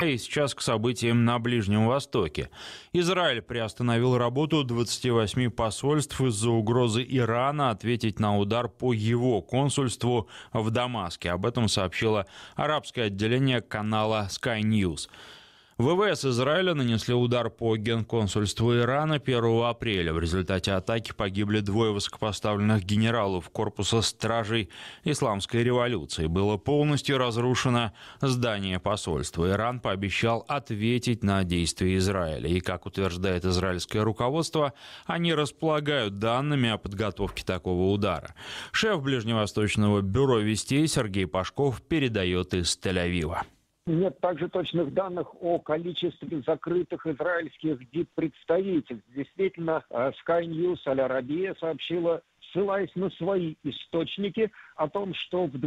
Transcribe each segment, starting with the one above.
И сейчас к событиям на Ближнем Востоке. Израиль приостановил работу 28 посольств из-за угрозы Ирана ответить на удар по его консульству в Дамаске. Об этом сообщило арабское отделение канала Sky News. ВВС Израиля нанесли удар по генконсульству Ирана 1 апреля. В результате атаки погибли 2 высокопоставленных генералов корпуса стражей Исламской революции. Было полностью разрушено здание посольства. Иран пообещал ответить на действия Израиля. И, как утверждает израильское руководство, они располагают данными о подготовке такого удара. Шеф Ближневосточного бюро вестей Сергей Пашков передает из Тель-Авива. Нет также точных данных о количестве закрытых израильских диппредставительств. Действительно, Sky News Аль-Арабия сообщила, ссылаясь на свои источники, о том, что в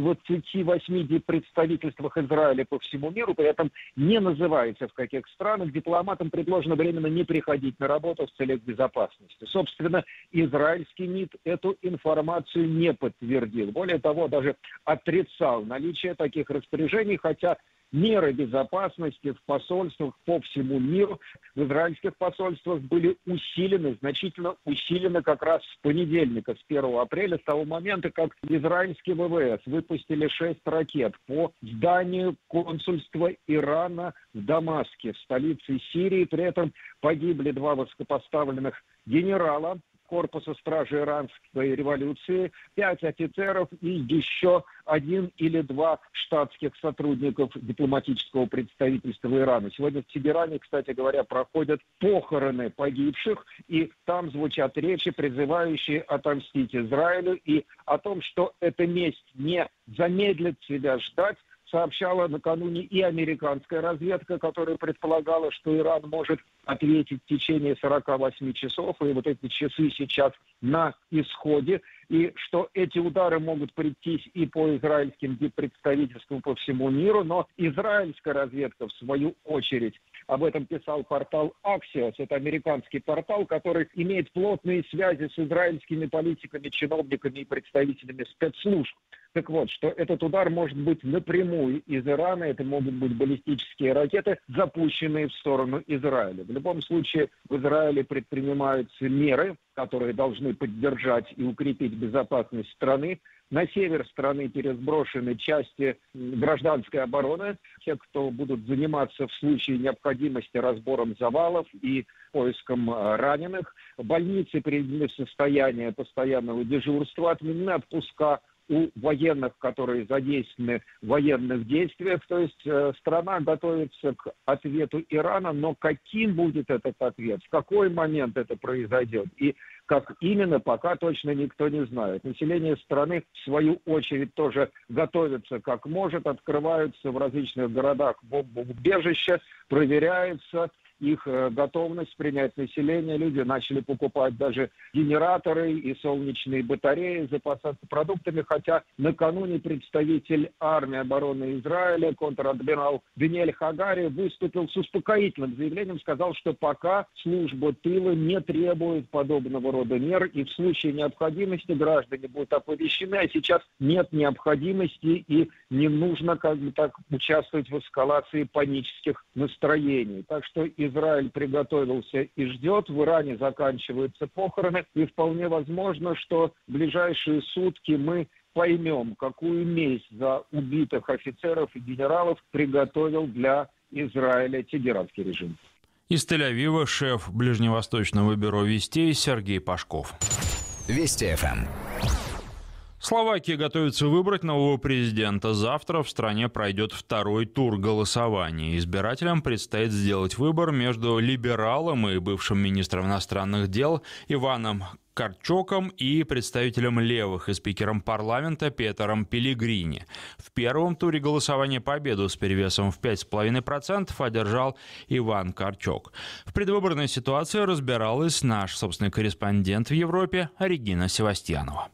28 диппредставительствах Израиля по всему миру, при этом не называется в каких странах, дипломатам предложено временно не приходить на работу в целях безопасности. Собственно, израильский МИД эту информацию не подтвердил. Более того, даже отрицал наличие таких распоряжений, хотя меры безопасности в посольствах по всему миру, в израильских посольствах были усилены, значительно усилены как раз с понедельника, с 1 апреля, с того момента, как израильские ВВС выпустили 6 ракет по зданию консульства Ирана в Дамаске, в столице Сирии. При этом погибли 2 высокопоставленных генерала корпуса стражи иранской революции, 5 офицеров и еще 1 или 2 штатских сотрудников дипломатического представительства Ирана. Сегодня в Тегеране, кстати говоря, проходят похороны погибших, и там звучат речи, призывающие отомстить Израилю, и о том, что эта месть не замедлит себя ждать, сообщала накануне и американская разведка, которая предполагала, что Иран может ответить в течение 48 часов, и вот эти часы сейчас на исходе, и что эти удары могут прийтись и по израильским диппредставительствам по всему миру, но израильская разведка, в свою очередь, об этом писал портал Axios, это американский портал, который имеет плотные связи с израильскими политиками, чиновниками и представителями спецслужб. Так вот, что этот удар может быть напрямую из Ирана, это могут быть баллистические ракеты, запущенные в сторону Израиля. В любом случае, в Израиле предпринимаются меры, которые должны поддержать и укрепить безопасность страны. На север страны пересброшены части гражданской обороны. Те, кто будут заниматься в случае необходимости разбором завалов и поиском раненых. Больницы приведены в состояние постоянного дежурства, отменены отпуска у военных, которые задействованы в военных действиях. То есть страна готовится к ответу Ирана, но каким будет этот ответ, в какой момент это произойдет и как именно, пока точно никто не знает. Население страны, в свою очередь, тоже готовится как может, открываются в различных городах бомбоубежища, проверяются их готовность принять население. Люди начали покупать даже генераторы и солнечные батареи, запасаться продуктами, хотя накануне представитель армии обороны Израиля, контр-адмирал Даниэль Хагари, выступил с успокоительным заявлением, сказал, что пока служба тыла не требует подобного рода мер, и в случае необходимости граждане будут оповещены, а сейчас нет необходимости и не нужно как бы так участвовать в эскалации панических настроений. Так что Израиль приготовился и ждет. В Иране заканчиваются похороны. И вполне возможно, что в ближайшие сутки мы поймем, какую месть за убитых офицеров и генералов приготовил для Израиля тегеранский режим. Из Тель-Авива шеф Ближневосточного бюро вестей Сергей Пашков. Вести ФМ. Словакия готовится выбрать нового президента. Завтра в стране пройдет 2-й тур голосования. Избирателям предстоит сделать выбор между либералом и бывшим министром иностранных дел Иваном Карчоком и представителем левых и спикером парламента Петером Пеллегрини. В первом туре голосования победу с перевесом в 5,5% одержал Иван Карчок. В предвыборной ситуации разбиралась наш собственный корреспондент в Европе Регина Севастьянова.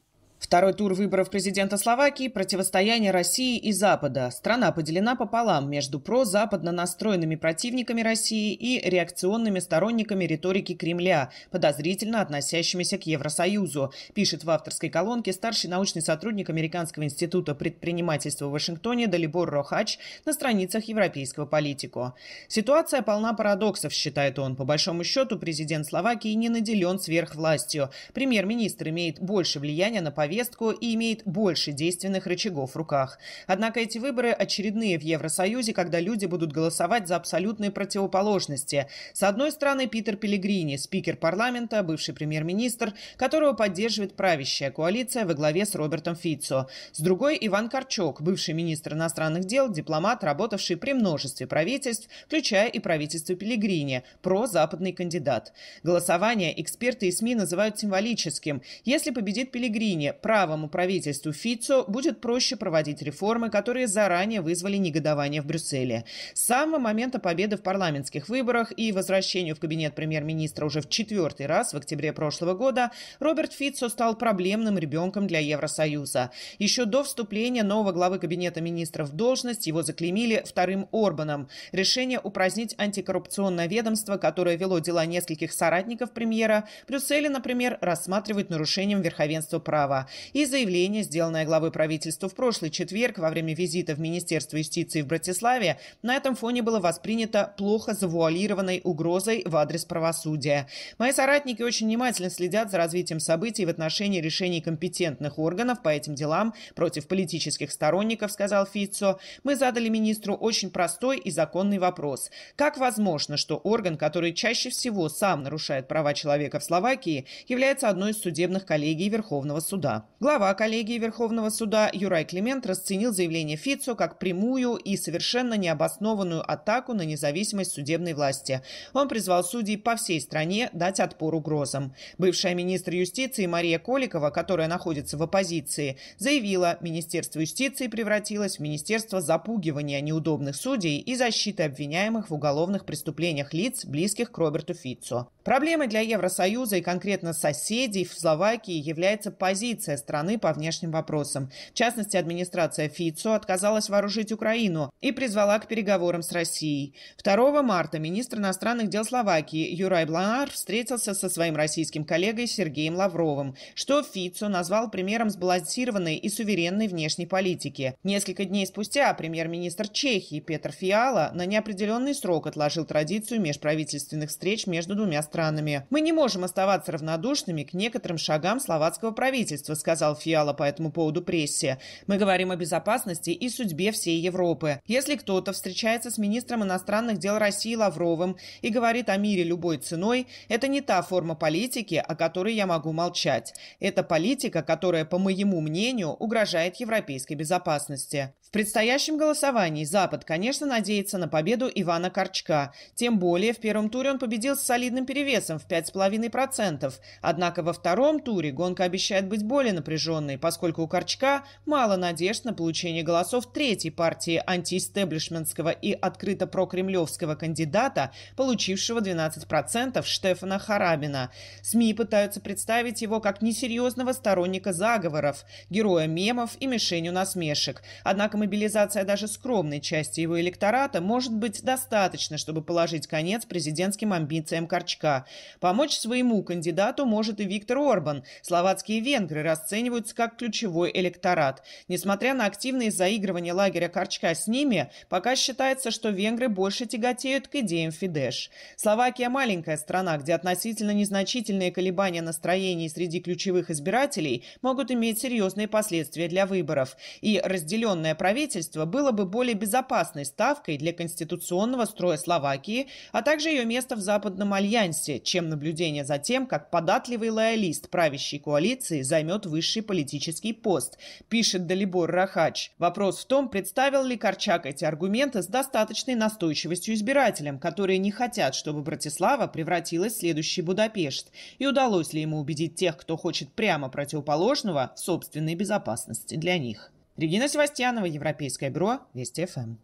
Второй тур выборов президента Словакии – противостояние России и Запада. Страна поделена пополам между прозападно настроенными противниками России и реакционными сторонниками риторики Кремля, подозрительно относящимися к Евросоюзу, пишет в авторской колонке старший научный сотрудник Американского института предпринимательства в Вашингтоне Далибор Рахач на страницах Европейского Политико. Ситуация полна парадоксов, считает он. По большому счету, президент Словакии не наделен сверхвластью. Премьер-министр имеет больше влияния на повестку и имеет больше действенных рычагов в руках. Однако эти выборы очередные в Евросоюзе, когда люди будут голосовать за абсолютные противоположности. С одной стороны, Питер Пеллегрини, спикер парламента, бывший премьер-министр, которого поддерживает правящая коалиция во главе с Робертом Фицо. С другой, Иван Карчок, бывший министр иностранных дел, дипломат, работавший при множестве правительств, включая и правительство Пеллегрини, прозападный кандидат. Голосование эксперты и СМИ называют символическим. Если победит Пеллегрини, правому правительству Фицо будет проще проводить реформы, которые заранее вызвали негодование в Брюсселе. С самого момента победы в парламентских выборах и возвращению в кабинет премьер-министра уже в 4-й раз в октябре прошлого года Роберт Фицо стал проблемным ребенком для Евросоюза. Еще до вступления нового главы кабинета министров в должность его заклеймили вторым Орбаном. Решение упразднить антикоррупционное ведомство, которое вело дела нескольких соратников премьера, в Брюсселе, например, рассматривают нарушением верховенства права. И заявление, сделанное главой правительства в прошлый четверг во время визита в Министерство юстиции в Братиславе, на этом фоне было воспринято плохо завуалированной угрозой в адрес правосудия. Мои соратники очень внимательно следят за развитием событий в отношении решений компетентных органов по этим делам против политических сторонников, сказал Фицо. Мы задали министру очень простой и законный вопрос. Как возможно, что орган, который чаще всего сам нарушает права человека в Словакии, является одной из судебных коллегий Верховного суда? Глава коллегии Верховного суда Юрай Климент расценил заявление Фицо как прямую и совершенно необоснованную атаку на независимость судебной власти. Он призвал судей по всей стране дать отпор угрозам. Бывшая министр юстиции Мария Коликова, которая находится в оппозиции, заявила, Министерство юстиции превратилось в министерство запугивания неудобных судей и защиты обвиняемых в уголовных преступлениях лиц, близких к Роберту Фицо. Проблемой для Евросоюза и конкретно соседей в Словакии является позиция страны по внешним вопросам. В частности, администрация Фицо отказалась вооружить Украину и призвала к переговорам с Россией. 2 марта министр иностранных дел Словакии Юрай Бланар встретился со своим российским коллегой Сергеем Лавровым, что Фицо назвал примером сбалансированной и суверенной внешней политики. Несколько дней спустя премьер-министр Чехии Петр Фиала на неопределенный срок отложил традицию межправительственных встреч между двумя странами. «Мы не можем оставаться равнодушными к некоторым шагам словацкого правительства», сказал Фиала по этому поводу прессе. «Мы говорим о безопасности и судьбе всей Европы. Если кто-то встречается с министром иностранных дел России Лавровым и говорит о мире любой ценой, это не та форма политики, о которой я могу молчать. Это политика, которая, по моему мнению, угрожает европейской безопасности». В предстоящем голосовании Запад, конечно, надеется на победу Ивана Карчка. Тем более в первом туре он победил с солидным перевесом в 5,5%. Однако во втором туре гонка обещает быть более напряженной, поскольку у Карчка мало надежд на получение голосов третьей партии антиэстеблишментского и открыто прокремлевского кандидата, получившего 12%, Штефана Харабина. СМИ пытаются представить его как несерьезного сторонника заговоров, героя мемов и мишенью насмешек. Однако мобилизация даже скромной части его электората может быть достаточно, чтобы положить конец президентским амбициям Карчка. Помочь своему кандидату может и Виктор Орбан. Словацкие венгры расцениваются как ключевой электорат. Несмотря на активные заигрывания лагеря Карчка с ними, пока считается, что венгры больше тяготеют к идеям Фидеш. Словакия – маленькая страна, где относительно незначительные колебания настроений среди ключевых избирателей могут иметь серьезные последствия для выборов. И разделенное правительство было бы более безопасной ставкой для конституционного строя Словакии, а также ее место в Западном альянсе, чем наблюдение за тем, как податливый лоялист правящей коалиции займет высший политический пост, пишет Далибор Рахач. Вопрос в том, представил ли Карчак эти аргументы с достаточной настойчивостью избирателям, которые не хотят, чтобы Братислава превратилась в следующий Будапешт, и удалось ли ему убедить тех, кто хочет прямо противоположного, в собственной безопасности для них. Регина Севастьянова, Европейское бюро, Вести ФМ.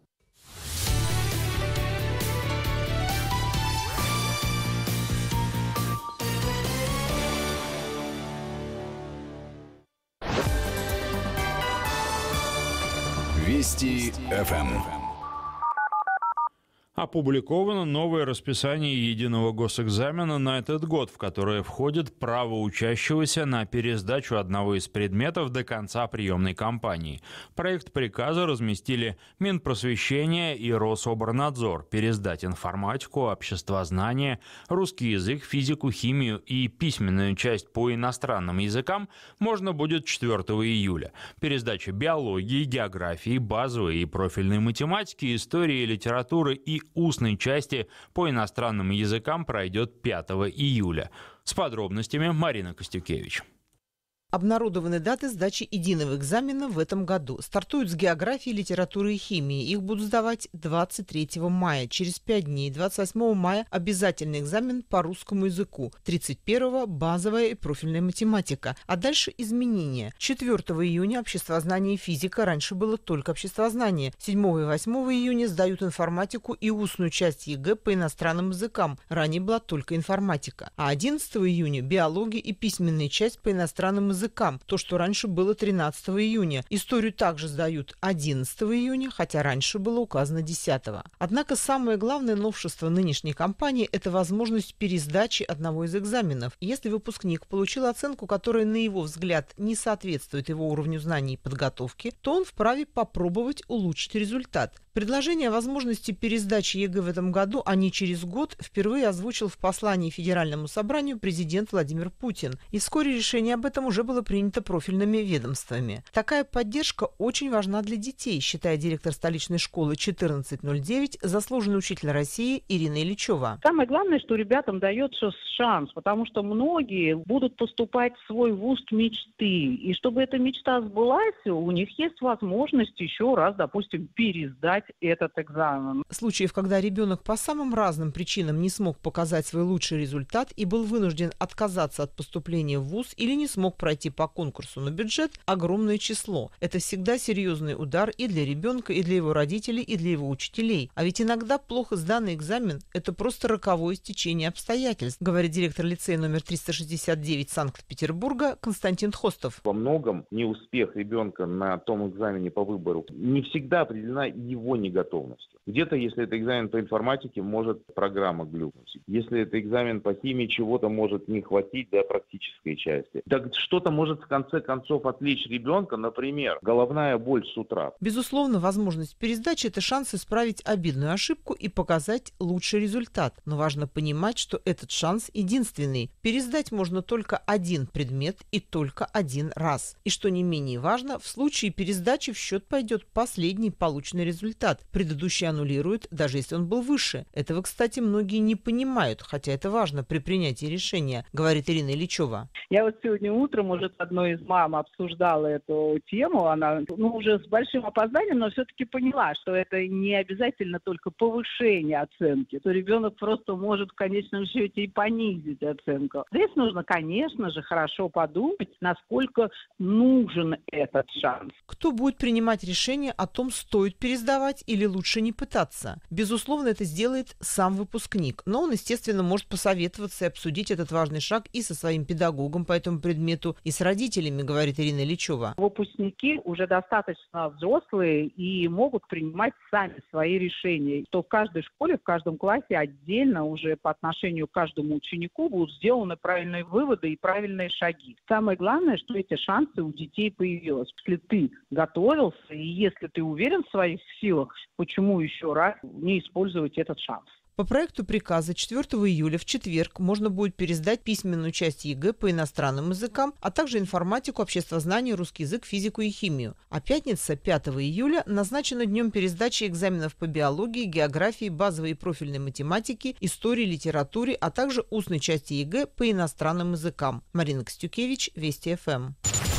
Вести ФМ. Опубликовано новое расписание единого госэкзамена на этот год, в которое входит право учащегося на пересдачу одного из предметов до конца приемной кампании. Проект приказа разместили Минпросвещение и Рособорнадзор. Пересдать информатику, обществознание, русский язык, физику, химию и письменную часть по иностранным языкам можно будет 4 июля. Пересдача биологии, географии, базовой и профильной математики, истории, литературы и устной части по иностранным языкам пройдет 5 июля. С подробностями Марина Костюкевич. Обнародованы даты сдачи единого экзамена в этом году. Стартуют с географии, литературы и химии. Их будут сдавать 23 мая. Через 5 дней, 28 мая, обязательный экзамен по русскому языку. 31-го – базовая и профильная математика. А дальше изменения. 4 июня – обществознание и физика. Раньше было только обществознание. 7 и 8 июня сдают информатику и устную часть ЕГЭ по иностранным языкам. Ранее была только информатика. А 11 июня – биология и письменная часть по иностранным языкам. То, что раньше было 13 июня. Историю также сдают 11 июня, хотя раньше было указано 10. Однако самое главное новшество нынешней кампании – это возможность пересдачи одного из экзаменов. Если выпускник получил оценку, которая, на его взгляд, не соответствует его уровню знаний и подготовки, то он вправе попробовать улучшить результат. Предложение о возможности пересдачи ЕГЭ в этом году, а не через год, впервые озвучил в послании Федеральному собранию президент Владимир Путин. И вскоре решение об этом уже было принято профильными ведомствами. Такая поддержка очень важна для детей, считает директор столичной школы 1409, заслуженный учитель России Ирина Ильичева. Самое главное, что ребятам дается шанс, потому что многие будут поступать в свой вуз мечты. И чтобы эта мечта сбылась, у них есть возможность еще раз, допустим, пересдать этот экзамен. Случаев, когда ребенок по самым разным причинам не смог показать свой лучший результат и был вынужден отказаться от поступления в вуз или не смог пройти по конкурсу на бюджет, огромное число. Это всегда серьезный удар и для ребенка, и для его родителей, и для его учителей. А ведь иногда плохо сданный экзамен – это просто роковое стечение обстоятельств, говорит директор лицея номер 369 Санкт-Петербурга Константин Хостов. Во многом неуспех ребенка на том экзамене по выбору не всегда определена его неготовностью. Где-то, если это экзамен по информатике, может программа глюкнуть. Если это экзамен по химии, чего-то может не хватить для практической части. Так что-то может в конце концов отвлечь ребенка, например, головная боль с утра. Безусловно, возможность пересдачи – это шанс исправить обидную ошибку и показать лучший результат. Но важно понимать, что этот шанс единственный. Пересдать можно только один предмет и только один раз. И что не менее важно, в случае пересдачи в счет пойдет последний полученный результат. Предыдущий аннулируют, даже если он был выше. Этого, кстати, многие не понимают, хотя это важно при принятии решения, говорит Ирина Ильичева. Я вот сегодня утром уже с одной из мам обсуждала эту тему. Она уже с большим опозданием, но все-таки поняла, что это не обязательно только повышение оценки. То ребенок просто может в конечном счете и понизить оценку. Здесь нужно, конечно же, хорошо подумать, насколько нужен этот шанс. Кто будет принимать решение о том, стоит пересдавать или лучше не пытаться? Безусловно, это сделает сам выпускник, но он, естественно, может посоветоваться и обсудить этот важный шаг и со своим педагогом по этому предмету, и с родителями, говорит Ирина Ильичева. Выпускники уже достаточно взрослые и могут принимать сами свои решения. Что в каждой школе, в каждом классе отдельно уже по отношению к каждому ученику будут сделаны правильные выводы и правильные шаги. Самое главное, что эти шансы у детей появились. Если ты готовился и если ты уверен в своих силах, почему еще раз не использовать этот шанс? По проекту приказа 4 июля в четверг можно будет пересдать письменную часть ЕГЭ по иностранным языкам, а также информатику, обществознание, русский язык, физику и химию. А пятница, 5 июля, назначена днем пересдачи экзаменов по биологии, географии, базовой и профильной математике, истории, литературе, а также устной части ЕГЭ по иностранным языкам. Марина Костюкевич, Вести ФМ.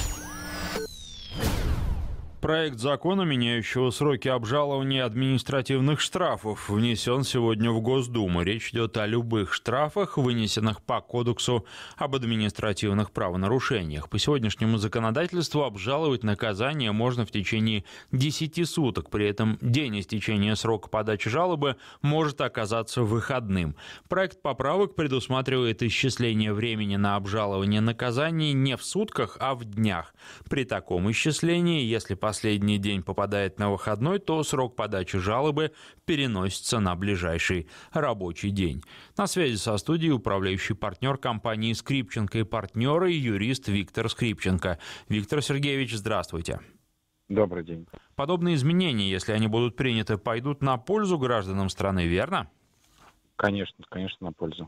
Проект закона, меняющего сроки обжалования административных штрафов, внесен сегодня в Госдуму. Речь идет о любых штрафах, вынесенных по Кодексу об административных правонарушениях. По сегодняшнему законодательству обжаловать наказание можно в течение 10 суток. При этом день истечения срока подачи жалобы может оказаться выходным. Проект поправок предусматривает исчисление времени на обжалование наказаний не в сутках, а в днях. При таком исчислении, если по последний день попадает на выходной, то срок подачи жалобы переносится на ближайший рабочий день. На связи со студией управляющий партнер компании «Скрипченко и партнеры» юрист Виктор Скрипченко. Виктор Сергеевич, здравствуйте. Добрый день. Подобные изменения, если они будут приняты, пойдут на пользу гражданам страны, верно? Конечно, на пользу.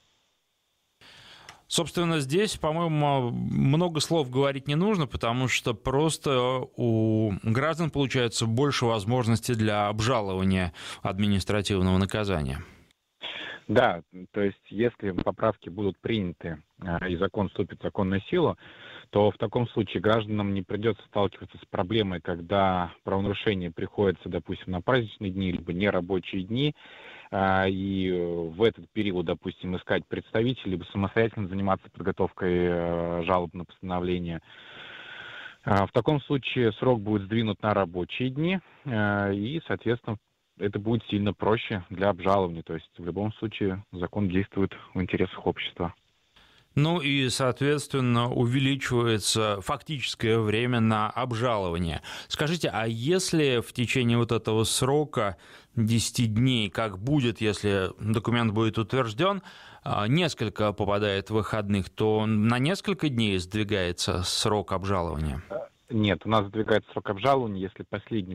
Собственно, здесь, по-моему, много слов говорить не нужно, потому что просто у граждан получается больше возможностей для обжалования административного наказания. Да, то есть если поправки будут приняты и закон вступит в законную силу, то в таком случае гражданам не придется сталкиваться с проблемой, когда правонарушение приходится, допустим, на праздничные дни, либо нерабочие дни, и в этот период, допустим, искать представителей, либо самостоятельно заниматься подготовкой жалоб на постановление. В таком случае срок будет сдвинут на рабочие дни, и, соответственно, это будет сильно проще для обжалования. То есть в любом случае закон действует в интересах общества. Ну и, соответственно, увеличивается фактическое время на обжалование. Скажите, а если в течение вот этого срока 10 дней, как будет, если документ будет утвержден, несколько попадает в выходных, то на несколько дней сдвигается срок обжалования? Нет, у нас сдвигается срок обжалования, если последним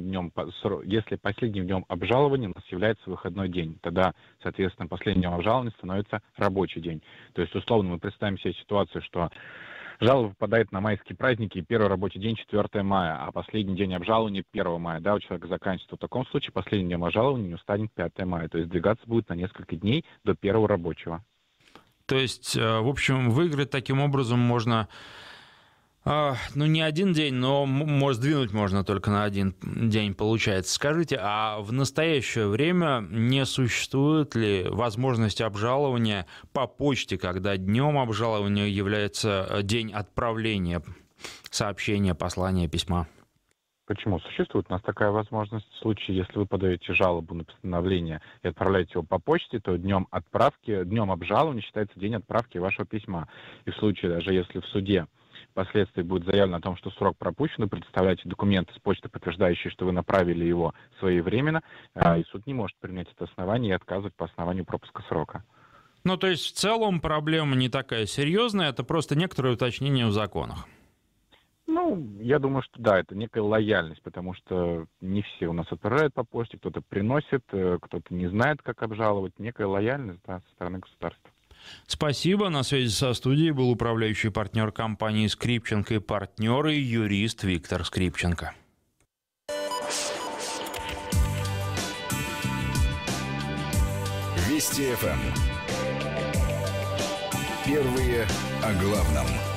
днем обжалования у нас является выходной день. Тогда, соответственно, последним днем обжалования становится рабочий день. То есть, условно, мы представим себе ситуацию, что жалоба попадает на майские праздники, и первый рабочий день 4 мая, а последний день обжалования 1 мая. Да, у человека заканчивается. В таком случае последним днем обжалования не станет 5 мая. То есть, сдвигаться будет на несколько дней до первого рабочего. То есть, в общем, выиграть таким образом можно... Ну, не один день, но сдвинуть можно только на один день, получается. Скажите, а в настоящее время не существует ли возможность обжалования по почте, когда днем обжалования является день отправления сообщения, послания, письма? Почему? Существует у нас такая возможность. В случае, если вы подаете жалобу на постановление и отправляете его по почте, то днем обжалования считается день отправки вашего письма. И в случае, даже если в суде впоследствии будет заявлено о том, что срок пропущен, вы представляете документы с почты, подтверждающие, что вы направили его своевременно, и суд не может принять это основание и отказывать по основанию пропуска срока. Ну, то есть в целом проблема не такая серьезная, это просто некоторые уточнения в законах. Ну, я думаю, что да, это некая лояльность, потому что не все у нас отправляют по почте, кто-то приносит, кто-то не знает, как обжаловать. Некая лояльность, да, со стороны государства. Спасибо. На связи со студией был управляющий партнер компании «Скрипченко и партнеры» юрист Виктор Скрипченко. Вести ФМ. Первые о главном.